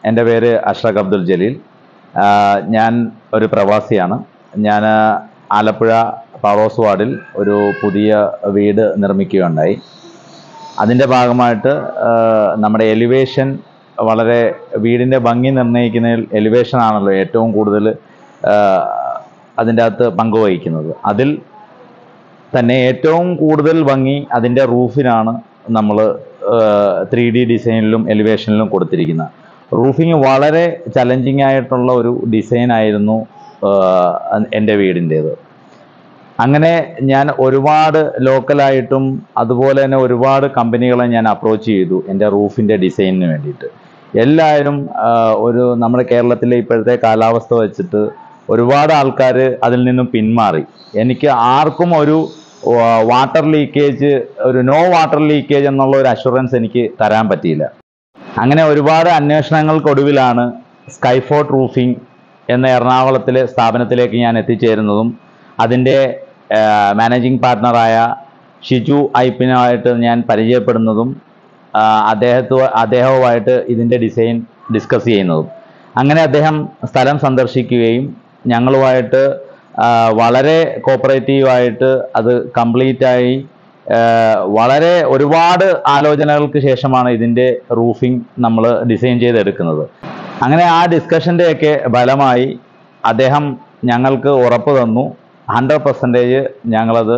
എൻ്റെ പേര് അഷ്റഖ് അബ്ദുൽ ജലീൽ. ഞാൻ ഒരു പ്രവാസിയാണ്. ഞാൻ ആലപ്പുഴ പവറോസ് വാർഡിൽ ഒരു പുതിയ വീട് നിർമ്മിക്കുകയുണ്ടായി. അതിൻ്റെ ഭാഗമായിട്ട് നമ്മുടെ എലിവേഷൻ വളരെ വീടിൻ്റെ ഭംഗി നിർണ്ണയിക്കുന്നതിൽ എലിവേഷനാണല്ലോ ഏറ്റവും കൂടുതൽ അതിൻ്റെ അകത്ത് പങ്കുവഹിക്കുന്നത്. അതിൽ തന്നെ ഏറ്റവും കൂടുതൽ ഭംഗി അതിൻ്റെ റൂഫിനാണ് നമ്മൾ 3D ഡിസൈനിലും എലിവേഷനിലും കൊടുത്തിരിക്കുന്നത്. റൂഫിങ് വളരെ ചലഞ്ചിങ് ആയിട്ടുള്ള ഒരു ഡിസൈനായിരുന്നു എൻ്റെ വീടിൻ്റേത്. അങ്ങനെ ഞാൻ ഒരുപാട് ലോക്കലായിട്ടും അതുപോലെ തന്നെ ഒരുപാട് കമ്പനികളെ ഞാൻ അപ്രോച്ച് ചെയ്തു എൻ്റെ റൂഫിൻ്റെ ഡിസൈനിന് വേണ്ടിയിട്ട്. എല്ലാവരും നമ്മുടെ കേരളത്തിലെ ഇപ്പോഴത്തെ കാലാവസ്ഥ വെച്ചിട്ട് ഒരുപാട് ആൾക്കാർ അതിൽ നിന്നും പിന്മാറി. എനിക്ക് ആർക്കും ഒരു വാട്ടർ ലീക്കേജ്, ഒരു നോ വാട്ടർ ലീക്കേജ് എന്നുള്ള ഒരു അഷുറൻസ് എനിക്ക് തരാൻ പറ്റിയില്ല. അങ്ങനെ ഒരുപാട് അന്വേഷണങ്ങൾക്കൊടുവിലാണ് സ്കൈഫോർട്ട് റൂഫിംഗ് എന്ന എറണാകുളത്തിലെ സ്ഥാപനത്തിലേക്ക് ഞാൻ എത്തിച്ചേരുന്നതും അതിൻ്റെ മാനേജിംഗ് പാർട്ട്ണറായ ഷിജു ഐപ്പിനുമായിട്ട് ഞാൻ പരിചയപ്പെടുന്നതും അദ്ദേഹവുമായിട്ട് ഇതിൻ്റെ ഡിസൈൻ ഡിസ്കസ് ചെയ്യുന്നതും. അങ്ങനെ അദ്ദേഹം സ്ഥലം സന്ദർശിക്കുകയും ഞങ്ങളുമായിട്ട് വളരെ കോപ്പറേറ്റീവായിട്ട് അത് കംപ്ലീറ്റായി വളരെ ഒരുപാട് ആലോചനകൾക്ക് ശേഷമാണ് ഇതിൻ്റെ റൂഫിംഗ് നമ്മൾ ഡിസൈൻ ചെയ്തെടുക്കുന്നത്. അങ്ങനെ ആ ഡിസ്കഷൻ്റെയൊക്കെ ഫലമായി അദ്ദേഹം ഞങ്ങൾക്ക് ഉറപ്പ് തന്നു 100% ഞങ്ങളത്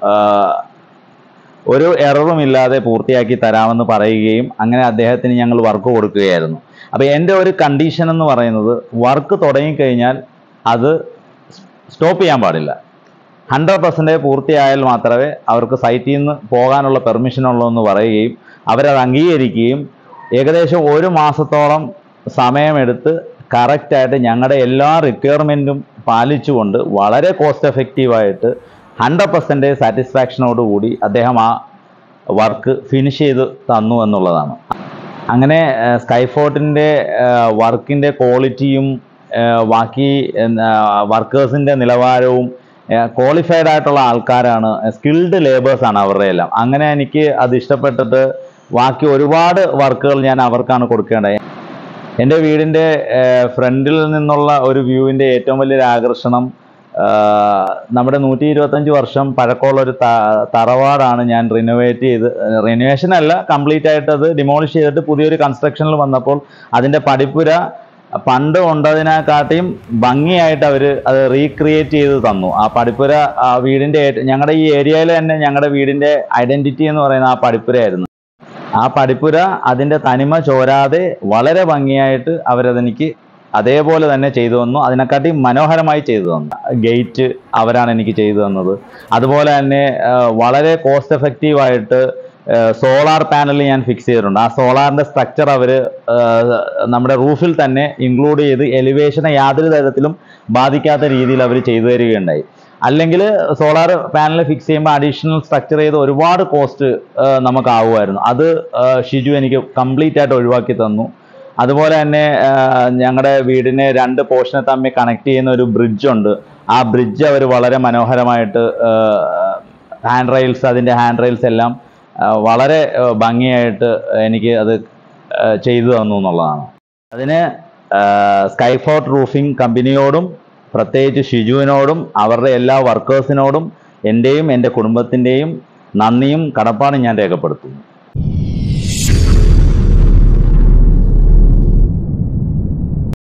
ഒരു എററുമില്ലാതെ പൂർത്തിയാക്കി തരാമെന്ന് പറയുകയും അങ്ങനെ അദ്ദേഹത്തിന് ഞങ്ങൾ വർക്ക് കൊടുക്കുകയായിരുന്നു. അപ്പോൾ എൻ്റെ ഒരു കണ്ടീഷൻ എന്ന് പറയുന്നത് വർക്ക് തുടങ്ങിക്കഴിഞ്ഞാൽ അത് സ്റ്റോപ്പ് ചെയ്യാൻ പാടില്ല. 100% പൂർത്തിയായാൽ മാത്രമേ അവർക്ക് സൈറ്റിൽ നിന്ന് പോകാനുള്ള പെർമിഷൻ ഉള്ളൂ എന്ന് പറയുകയും അവരത് അംഗീകരിക്കുകയും ഏകദേശം 1 മാസത്തോളം സമയമെടുത്ത് കറക്റ്റായിട്ട് ഞങ്ങളുടെ എല്ലാ റിക്വയർമെൻറ്റും പാലിച്ചുകൊണ്ട് വളരെ കോസ്റ്റ് എഫക്റ്റീവായിട്ട് 100% സാറ്റിസ്ഫാക്ഷനോടുകൂടി അദ്ദേഹം ആ വർക്ക് ഫിനിഷ് ചെയ്ത് തന്നു എന്നുള്ളതാണ്. അങ്ങനെ സ്കൈഫോർട്ടിൻ്റെ വർക്കിൻ്റെ ക്വാളിറ്റിയും ബാക്കി വർക്കേഴ്സിൻ്റെ നിലവാരവും ക്വാളിഫൈഡ് ആയിട്ടുള്ള ആൾക്കാരാണ്, സ്കിൽഡ് ലേബേഴ്സാണ് അവരുടെ എല്ലാം. അങ്ങനെ എനിക്ക് അത് ഇഷ്ടപ്പെട്ടിട്ട് ബാക്കി ഒരുപാട് വർക്കുകൾ ഞാൻ അവർക്കാണ് കൊടുക്കേണ്ടത്. എൻ്റെ വീടിൻ്റെ ഫ്രണ്ടിൽ നിന്നുള്ള ഒരു വ്യൂവിൻ്റെ ഏറ്റവും വലിയൊരു ആകർഷണം നമ്മുടെ 125 വർഷം പഴക്കമുള്ളൊരു തറവാടാണ് ഞാൻ റിനോവേഷനല്ല, കംപ്ലീറ്റ് ആയിട്ട് അത് ഡിമോളിഷ് ചെയ്തിട്ട് പുതിയൊരു കൺസ്ട്രക്ഷനിൽ വന്നപ്പോൾ അതിൻ്റെ പടിപ്പുര പണ്ട് ഉണ്ടതിനെക്കാട്ടിയും ഭംഗിയായിട്ട് അവർ അത് റീക്രിയേറ്റ് ചെയ്ത് തന്നു. ആ പടിപ്പുര വീടിൻ്റെ ഞങ്ങളുടെ ഈ ഏരിയയിൽ തന്നെ ഞങ്ങളുടെ വീടിൻ്റെ ഐഡൻറ്റിറ്റി എന്ന് പറയുന്ന ആ പടിപ്പുരയായിരുന്നു. ആ പടിപ്പുര അതിൻ്റെ തനിമ ചോരാതെ വളരെ ഭംഗിയായിട്ട് അവരതെനിക്ക് അതേപോലെ തന്നെ ചെയ്തു തന്നു. അതിനെക്കാട്ടി മനോഹരമായി ചെയ്തു തന്നു. ഗേറ്റ് അവരാണ് എനിക്ക് ചെയ്തു തന്നത്. അതുപോലെ തന്നെ വളരെ കോസ്റ്റ് എഫക്റ്റീവായിട്ട് സോളാർ പാനൽ ഞാൻ ഫിക്സ് ചെയ്തിട്ടുണ്ട്. ആ സോളാറിൻ്റെ സ്ട്രക്ചർ അവർ നമ്മുടെ റൂഫിൽ തന്നെ ഇൻക്ലൂഡ് ചെയ്ത് എലിവേഷനെ യാതൊരു തരത്തിലും ബാധിക്കാത്ത രീതിയിൽ അവർ ചെയ്തു തരികയുണ്ടായി. അല്ലെങ്കിൽ സോളാർ പാനൽ ഫിക്സ് ചെയ്യുമ്പോൾ അഡീഷണൽ സ്ട്രക്ചർ ചെയ്ത് ഒരുപാട് കോസ്റ്റ് നമുക്കാവുമായിരുന്നു. അത് ഷിജു എനിക്ക് കംപ്ലീറ്റ് ആയിട്ട് ഒഴിവാക്കി തന്നു. അതുപോലെ തന്നെ ഞങ്ങളുടെ വീടിനെ 2 പോർഷനെ തമ്മിൽ കണക്ട് ചെയ്യുന്ന ഒരു ബ്രിഡ്ജുണ്ട്. ആ ബ്രിഡ്ജ് അവർ വളരെ മനോഹരമായിട്ട് അതിൻ്റെ ഹാൻഡ് റെയിൽസ് എല്ലാം വളരെ ഭംഗിയായിട്ട് എനിക്ക് അത് ചെയ്തു തന്നു എന്നുള്ളതാണ്. അതിന് സ്കൈഫോർട്ട് റൂഫിംഗ് കമ്പനിയോടും പ്രത്യേകിച്ച് ഷിജുവിനോടും അവരുടെ എല്ലാ വർക്കേഴ്സിനോടും എൻ്റെയും എൻ്റെ കുടുംബത്തിൻ്റെയും നന്ദിയും കടപ്പാടും ഞാൻ രേഖപ്പെടുത്തുന്നു.